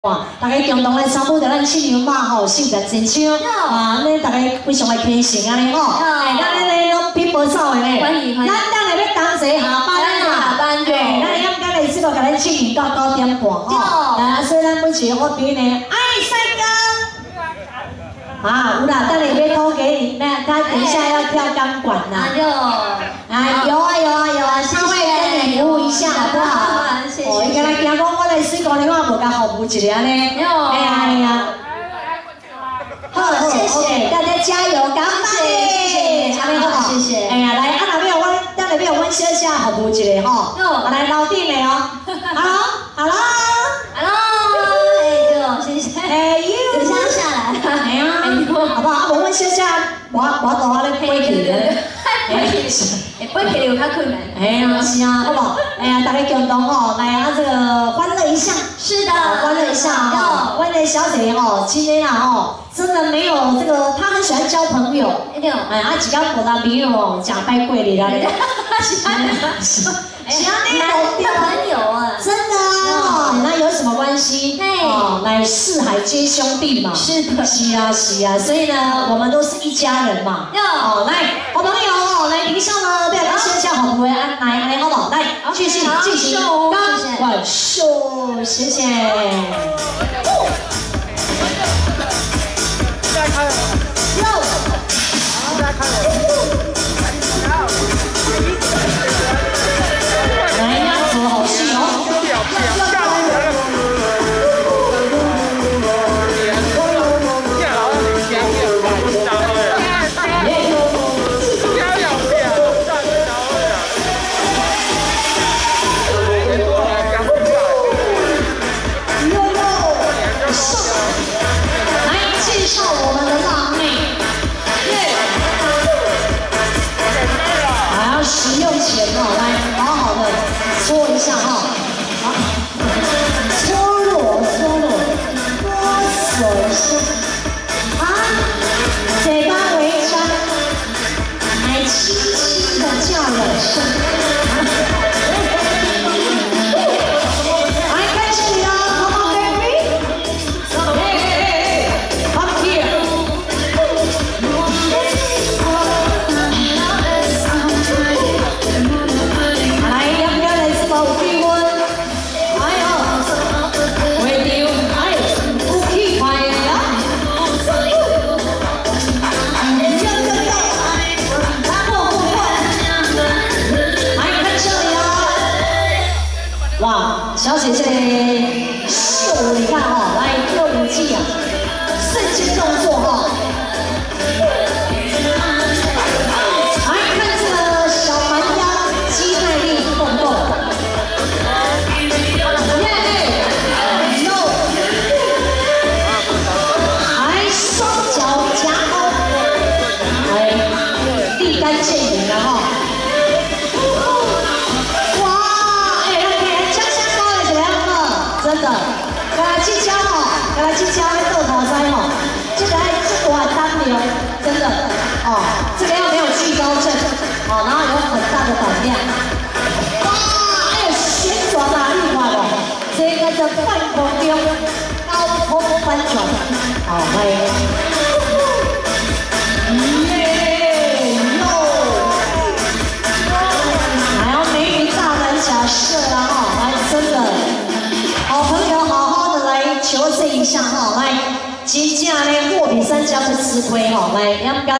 哇！大家共同来参与着咱庆牛嘛吼，性格真香啊！咱大家非常的开心安尼吼，哎，咱咧拢拼搏走的咧，咱等下要同齐下班啦，咱应该来这个甲咱庆牛到9点半吼，啊，所以咱每一个伙伴呢，哎，帅哥，啊，有啦，等下要偷给你，那他等一下要跳钢管啦，啊，有啊，稍微跟你服务一下好不好？ 哦，伊敢若惊讲我来水沟里，我无甲服务一下呢。哎呀，好，谢谢大家加油，干杯！安尼好不好？谢谢。哎呀，来，那边我，等下边阮小姐服务一下吼。来楼顶的哦。Hello， 哎，对，谢谢。 哎呦， 等下下来。 哎呀，好不好？啊，无阮小姐，我到我咧飞去咧。 飞起来有较困难。 哎呀，是啊，好不好？哎呀，大家共同吼，来啊，这个欢乐一下。是的，欢乐一下哦。欢乐小姐哦，今天啊哦，真的没有这个，她很喜欢交朋友。哎，啊，几个我的朋友哦，假拜贵里啦。是啊， 交朋友啊， 真的啊，那有什么关系？哦，乃四海皆兄弟嘛。是的，是啊，所以呢，我们都是一家人嘛。哦，来，好朋友哦，来，等一下呢，不要跟先下好不会来，好不好？来，继续进行钢管秀，谢谢。再开了。再开了。 来呀，走好戏哦！来介绍我们的辣妹，还要使用前哦，来好好的搓一下哈，好，搓揉，搓手心，啊，嘴巴微张，来轻轻的叫两声，来开始你了 ，Come on baby，Come here。 哇，小姐姐秀，你看哦，来又武技啊，瞬间动作哈。来看这个小蛮腰肌耐力动动。来双脚夹勾，来立竿见影了哈。 真的，跟他去教哦，跟他去教那豆头塞哦，这个很单的哦，真的哦，这个要没有惧高症哦，然后有很大的胆量，哇，还有旋转啊，厉害哦，这个叫半空中高空翻转，好，来。 求证一下哈，来，真正呢货比三家不吃亏哈，来，要不要？